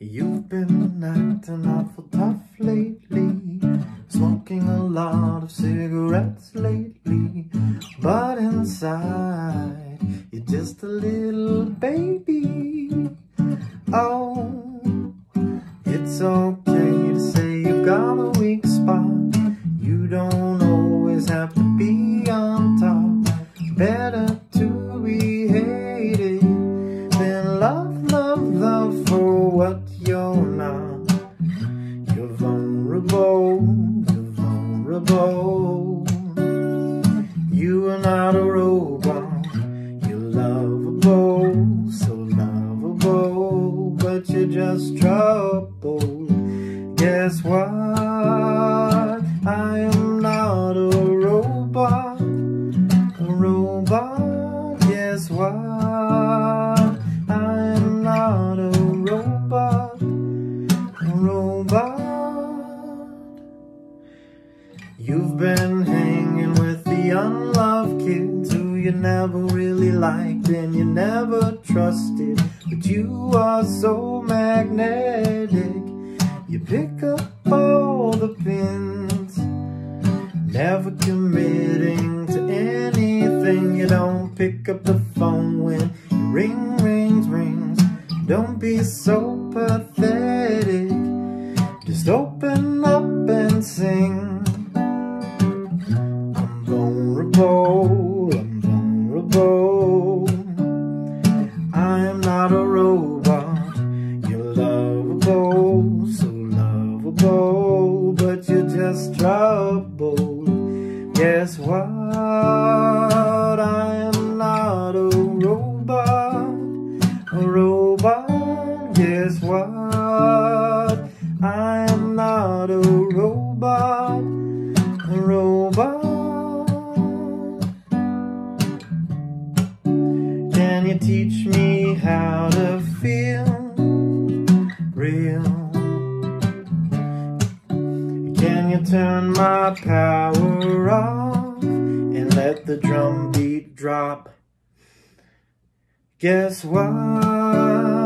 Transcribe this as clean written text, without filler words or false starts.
You've been acting awful tough lately, smoking a lot of cigarettes lately, but inside you're just a little baby. Oh, it's okay to say you've got a weak spot. You don't always have to be on top. Better to be hated than love for what you're not. You're vulnerable, you're vulnerable. You are not a robot. You're lovable, so lovable, but you're just trouble. Guess what? I am not a robot. A robot. Guess what? I am not a robot. A robot. You've been hanging with the unloved kids who you never really liked and you never trusted, but you are so magnetic. You pick up all the pins, never committing to anything. You don't pick up the phone when your ring rings. Don't be so pathetic. Just open up and sing. I'm vulnerable, I'm vulnerable. I am not a robot. You're lovable, so lovable, but you're just trouble. Guess what? I am not a robot. A robot. Guess what? I am not a robot. A robot. Can you teach me how to feel real? Can you turn my power off and let the drum beat drop? Guess what?